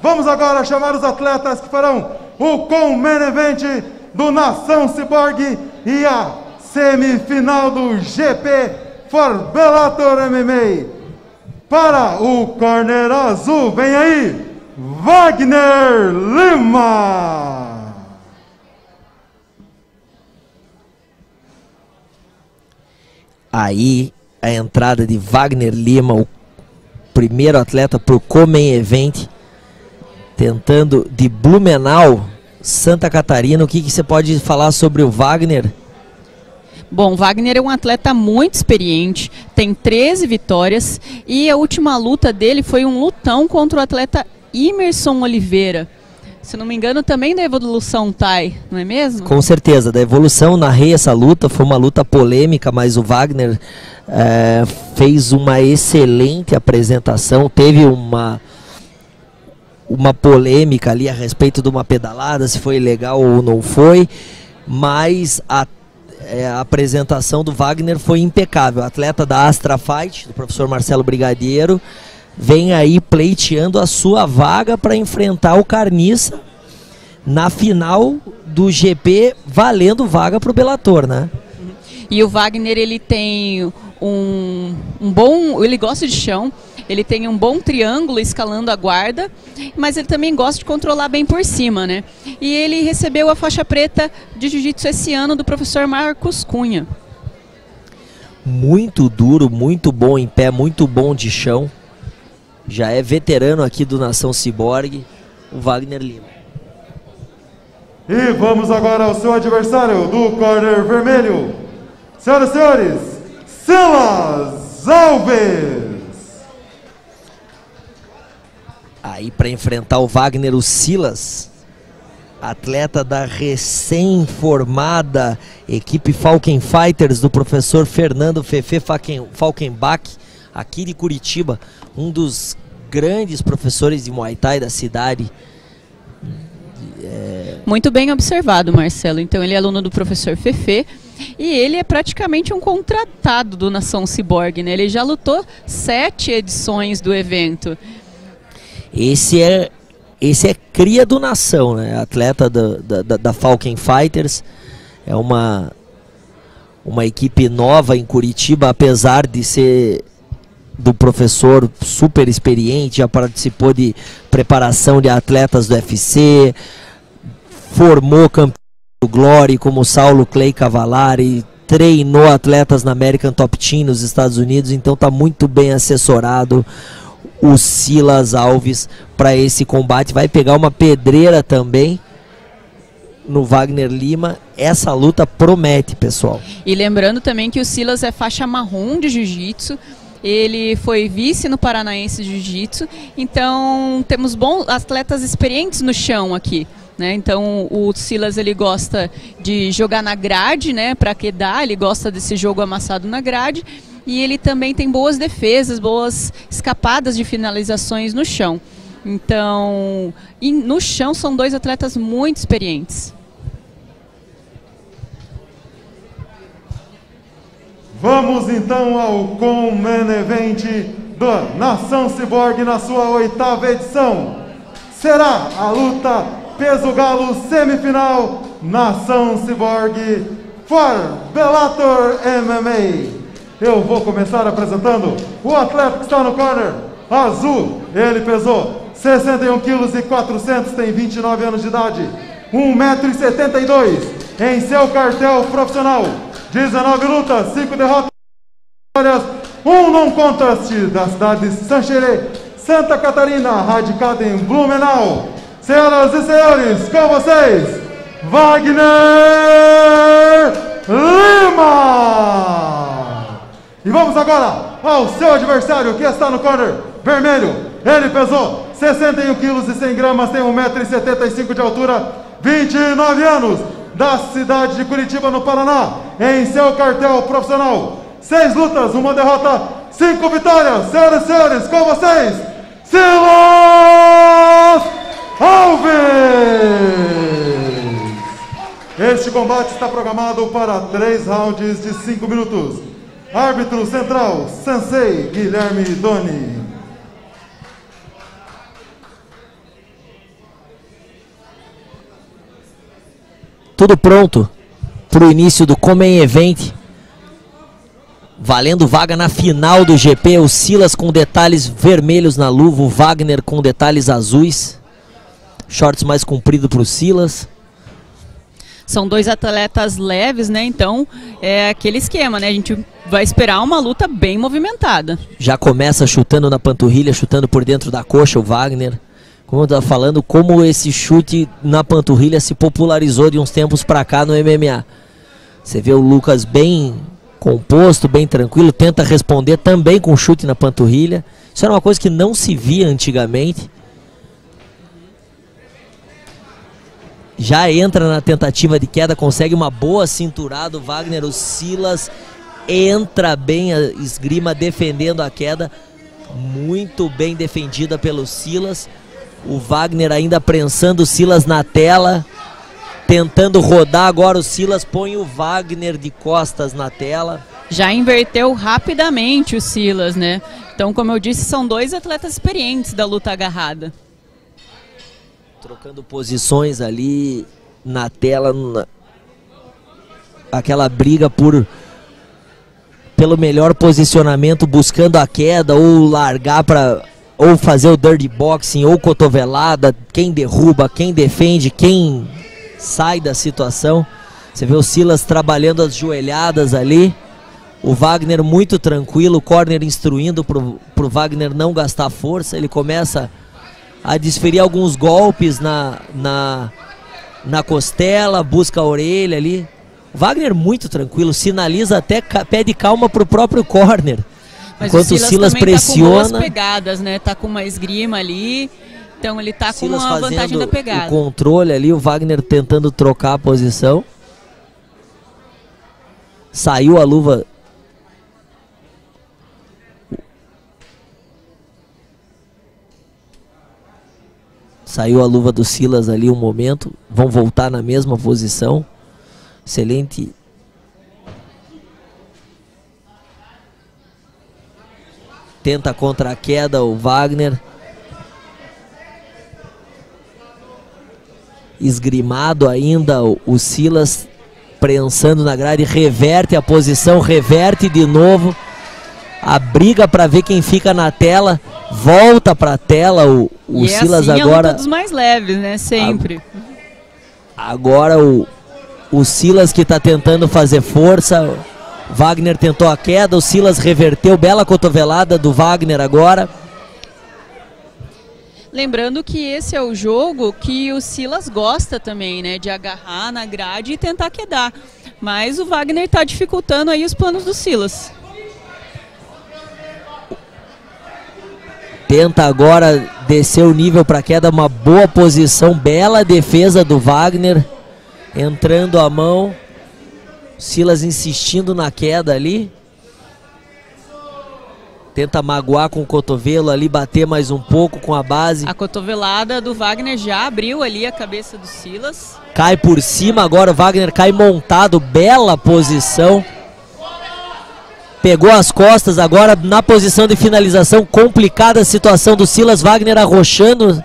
Vamos agora chamar os atletas que farão o co-main event do Nação Cyborg e a semifinal do GP for Bellator MMA. Para o corner azul, vem aí, Wagner Lima. Aí a entrada de Wagner Lima, o primeiro atleta para o co-main event, tentando de Blumenau, Santa Catarina. O que você pode falar sobre o Wagner? Bom, Wagner é um atleta muito experiente, tem 13 vitórias e a última luta dele foi um lutão contra o atleta Emerson Oliveira. Se não me engano, também da Evolução Thai, não é mesmo? Com certeza, da Evolução. Narrei essa luta, foi uma luta polêmica, mas o Wagner fez uma excelente apresentação. Teve uma polêmica ali a respeito de uma pedalada, se foi legal ou não foi, mas a apresentação do Wagner foi impecável. Atleta da Astra Fight, do professor Marcelo Brigadeiro, vem aí pleiteando a sua vaga para enfrentar o Carniça na final do GP, valendo vaga para o Bellator, né? E o Wagner, ele tem ele gosta de chão, ele tem um bom triângulo escalando a guarda, mas ele também gosta de controlar bem por cima, né? E ele recebeu a faixa preta de jiu-jitsu esse ano do professor Marcos Cunha. Muito duro, muito bom em pé, muito bom de chão. Já é veterano aqui do Nação Cyborg, o Wagner Lima. E vamos agora ao seu adversário do corner vermelho. Senhoras e senhores, Silas Alves. Aí para enfrentar o Wagner, o Silas, atleta da recém-formada equipe Falken Fighters do professor Fernando Fefe Falkenbach, aqui de Curitiba, um dos grandes professores de Muay Thai da cidade. Muito bem observado, Marcelo. Então ele é aluno do professor Fefe e ele é praticamente um contratado do Nação Cyborg, né? Ele já lutou 7 edições do evento. Esse é cria do Nação, né? Atleta da Falken Fighters. É uma equipe nova em Curitiba, apesar de ser do professor super experiente, já participou de preparação de atletas do UFC, formou campeão do Glory como o Saulo Clay Cavallari, treinou atletas na American Top Team nos Estados Unidos, então está muito bem assessorado o Silas Alves para esse combate. Vai pegar uma pedreira também no Wagner Lima. Essa luta promete, pessoal. E lembrando também que o Silas é faixa marrom de jiu-jitsu. Ele foi vice no Paranaense de Jiu-Jitsu, então temos bons atletas experientes no chão aqui, né? Então o Silas, ele gosta de jogar na grade, né, para quedar, ele gosta desse jogo amassado na grade, e ele também tem boas defesas, boas escapadas de finalizações no chão. Então, no chão são dois atletas muito experientes. Vamos então ao co-main event da Nação Cyborg na sua 8ª edição. Será a luta peso galo semifinal Nação Cyborg for Bellator MMA. Eu vou começar apresentando o atleta que está no corner azul. Ele pesou 61 kg e 400, tem 29 anos de idade, 1,72 m em seu cartel profissional. 19 lutas, 5 derrotas, 1 não contest, da cidade de Xanxerê, Santa Catarina, radicado em Blumenau. Senhoras e senhores, com vocês, Wagner Lima! E vamos agora ao seu adversário que está no corner vermelho. Ele pesou 61 kg e 100 gramas, tem 1,75 m de altura, 29 anos. Da cidade de Curitiba, no Paraná, em seu cartel profissional. 6 lutas, 1 derrota, 5 vitórias. Senhoras e senhores, com vocês, Silas Alves! Este combate está programado para 3 rounds de 5 minutos. Árbitro central, Sensei Guilherme Doni. tudo pronto para o início do Main Event. Valendo vaga na final do GP. O Silas com detalhes vermelhos na luva, o Wagner com detalhes azuis. Shorts mais comprido para o Silas. São dois atletas leves, né? Então é aquele esquema, né? A gente vai esperar uma luta bem movimentada. Já começa chutando na panturrilha, chutando por dentro da coxa o Wagner. Como eu estava falando, como esse chute na panturrilha se popularizou de uns tempos para cá no MMA. Você vê o Lucas bem composto, bem tranquilo, tenta responder também com chute na panturrilha. Isso era uma coisa que não se via antigamente. Já entra na tentativa de queda, consegue uma boa cinturada o Wagner. O Silas entra bem, a esgrima defendendo a queda, muito bem defendida pelo Silas. O Wagner ainda prensando o Silas na tela, tentando rodar. Agora o Silas põe o Wagner de costas na tela. Já inverteu rapidamente o Silas, né? Então, como eu disse, são dois atletas experientes da luta agarrada. Trocando posições ali na tela, aquela briga pelo melhor posicionamento, buscando a queda ou largar para ou fazer o dirty boxing ou cotovelada, quem derruba, quem defende, quem sai da situação. Você vê o Silas trabalhando as joelhadas ali, o Wagner muito tranquilo, o corner instruindo pro Wagner não gastar força. Ele começa a desferir alguns golpes na costela, busca a orelha ali. O Wagner muito tranquilo, sinaliza até, pede calma pro próprio corner. Mas enquanto o Silas pressiona. Tá com boas pegadas, né? Tá com uma esgrima ali, então ele tá com uma vantagem da pegada. O controle ali, o Wagner tentando trocar a posição. Saiu a luva. Saiu a luva do Silas ali um momento. Vão voltar na mesma posição. Excelente. Tenta contra a queda o Wagner. Esgrimado ainda o Silas. Prensando na grade. Reverte a posição. Reverte de novo. A briga para ver quem fica na tela. Volta para a tela o Silas assim, agora. É um dos mais leves, né? Sempre. Agora o Silas que está tentando fazer força. Wagner tentou a queda, o Silas reverteu, bela cotovelada do Wagner agora. Lembrando que esse é o jogo que o Silas gosta também, né? De agarrar na grade e tentar quedar. Mas o Wagner está dificultando aí os planos do Silas. Tenta agora descer o nível para queda, uma boa posição, bela defesa do Wagner. Entrando a mão. Silas insistindo na queda ali. Tenta magoar com o cotovelo ali, bater mais um pouco com a base. A cotovelada do Wagner já abriu ali a cabeça do Silas. Cai por cima agora, o Wagner cai montado, bela posição. Pegou as costas agora na posição de finalização, complicada a situação do Silas, Wagner arrochando.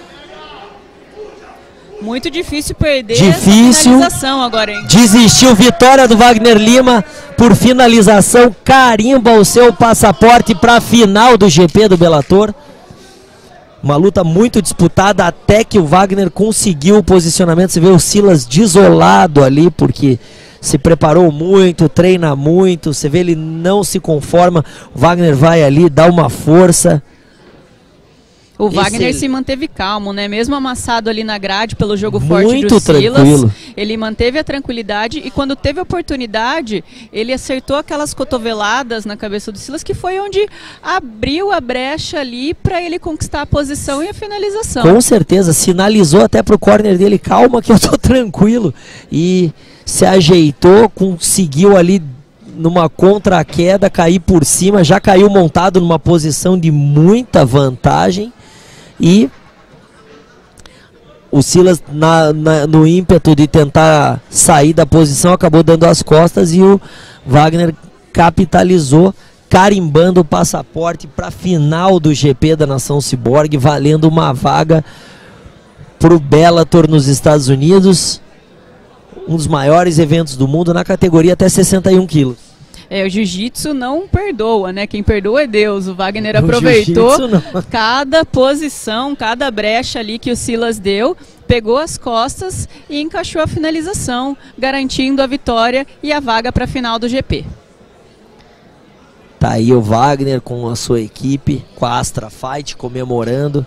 Muito difícil perder essa finalização agora, hein? Desistiu, vitória do Wagner Lima por finalização, carimba o seu passaporte para a final do GP do Bellator. Uma luta muito disputada até que o Wagner conseguiu o posicionamento. Você vê o Silas desolado ali porque se preparou muito, treina muito. Você vê ele não se conforma. O Wagner vai ali, dá uma força. O Wagner se manteve calmo, né? Mesmo amassado ali na grade pelo jogo forte do Silas, ele manteve a tranquilidade e quando teve oportunidade, ele acertou aquelas cotoveladas na cabeça do Silas, que foi onde abriu a brecha ali para ele conquistar a posição e a finalização. Com certeza, sinalizou até pro corner dele, calma que eu tô tranquilo. E se ajeitou, conseguiu ali numa contra-queda, cair por cima, já caiu montado numa posição de muita vantagem. E o Silas, no ímpeto de tentar sair da posição, acabou dando as costas e o Wagner capitalizou, carimbando o passaporte para a final do GP da Nação Cyborg, valendo uma vaga para o Bellator nos Estados Unidos. um dos maiores eventos do mundo na categoria até 61 quilos. O jiu-jitsu não perdoa, né? Quem perdoa é Deus. O Wagner aproveitou cada posição, cada brecha ali que o Silas deu, pegou as costas e encaixou a finalização, garantindo a vitória e a vaga para a final do GP. Tá aí o Wagner com a sua equipe, com a Astra Fight, comemorando.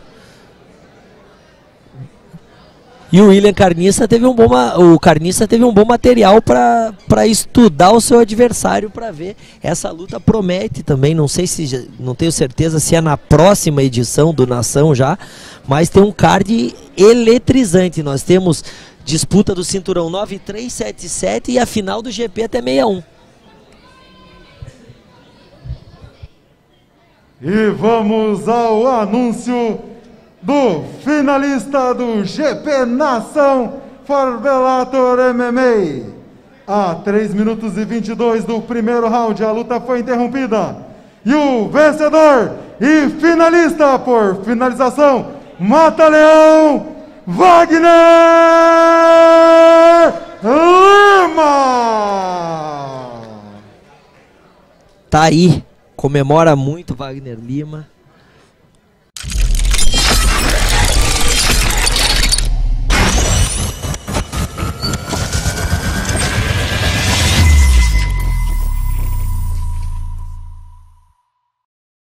E o William Carniça teve um bom material para estudar o seu adversário, para ver. Essa luta promete também, não tenho certeza se é na próxima edição do Nação já, mas tem um card eletrizante. Nós temos disputa do cinturão 9377 e a final do GP até 61. E vamos ao anúncio do finalista do GP Nação for Bellator MMA. A 3 minutos e 22 do primeiro round, a luta foi interrompida. E o vencedor e finalista por finalização, Mata-Leão, Wagner Lima! Tá aí, comemora muito Wagner Lima.